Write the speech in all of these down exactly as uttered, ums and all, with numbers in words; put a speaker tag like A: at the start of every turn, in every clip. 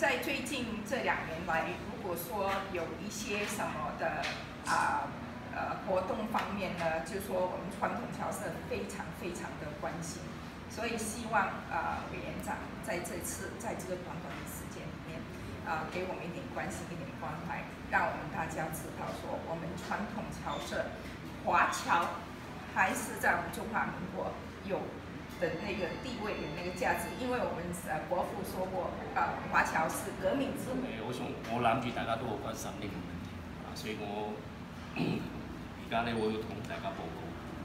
A: 在最近这两年来，如果说有一些什么的啊呃活动方面呢，就说我们传统侨社非常非常的关心，所以希望呃委员长在这次在这个短短的时间里面，啊、呃、给我们一点关心一点关怀，让我们大家知道说我们传统侨社华侨还是在我们中华民国有的那个地位，有那个价值，因为我们呃国父说过，呃华侨是革命之母。
B: 我想我諗住大家都有關心呢個問題啊，所以我而家咧我要同大家報告，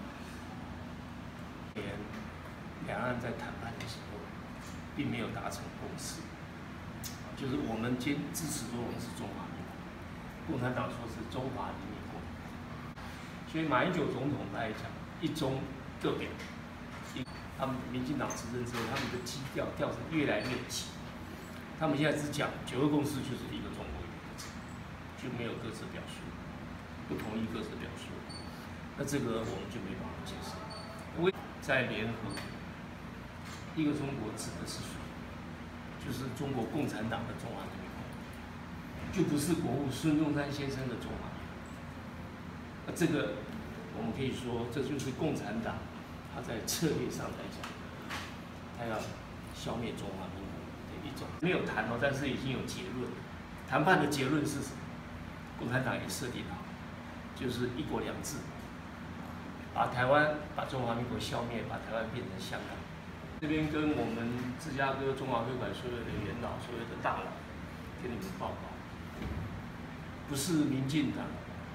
B: 兩岸在談判的時候並沒有達成共識，就是我們堅支持說我們是中華民國，共產黨說是中華人民共和國，所以馬英九總統來講，一中各表。他們民進黨執政之後，他們的基調調成越來越急。他們現在只講九二共識就是一個中國原則，就沒有各自表述，不同意各自表述。那這個我們就沒辦法接受。因為在聯合一個中國指的是誰？就是中國共產黨的中華人民共和國，就不是國父孫中山先生的中華民國。那這個我們可以說，這就是共產黨。他在策略上來講，他要消滅中華民國的一種沒有談哦，但是已經有結論。談判的結論是什麼？共產黨也設定好，就是一國兩制，把台灣、把中華民國消滅，把台灣變成香港。這邊跟我們芝加哥中華會館所有的元老、所有的大佬，跟你們報告，不是民進黨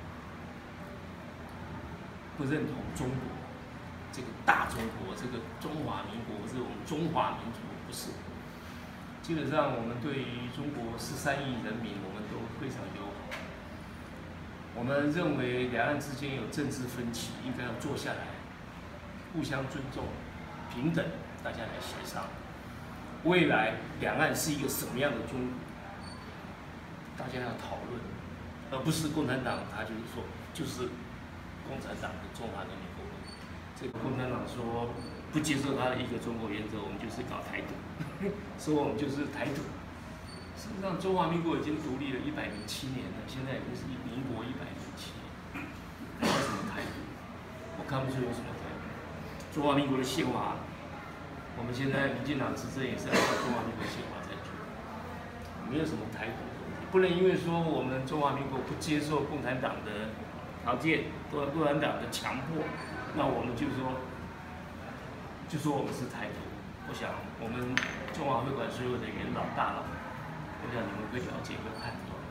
B: 不認同中國。這個大中國，這個中華民國，這種中華民族不是。基本上，我們對於中國十三億人民，我們都非常友好。我們認為兩岸之間有政治分歧，應該要坐下來，互相尊重、平等，大家來協商。未來兩岸是一個什麼樣的中國，大家要討論，而不是共產黨，他就是說，就是共產黨的中華人民共和國。這個共產黨說不接受他的一個中國原則，我們就是搞台獨，說我們就是台獨。事實上，中華民國已經獨立了一百零七年了，現在已經是民國一百零七年，有什麼台獨？我看不出有什麼台獨。中華民國的憲法，我們現在民進黨執政也是按照中華民國憲法在做，沒有什麼台獨。不能因為說我們中華民國不接受共產黨的條件，共共產黨的強迫。那我們就說，就說我們是台獨。我想，我們中華會館所有的元老大佬，我想你們會了解會判斷。